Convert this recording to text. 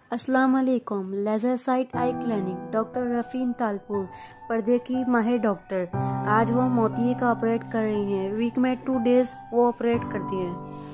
अस्सलाम वालेकुम। Laser sight eye clinic, doctor Rafeen Talpur, पर्दे की माहिर डॉक्टर। आज वो मोतिये का ऑपरेट कर रही हैं। वीक में 2 डेज़ वो ऑपरेट करती हैं।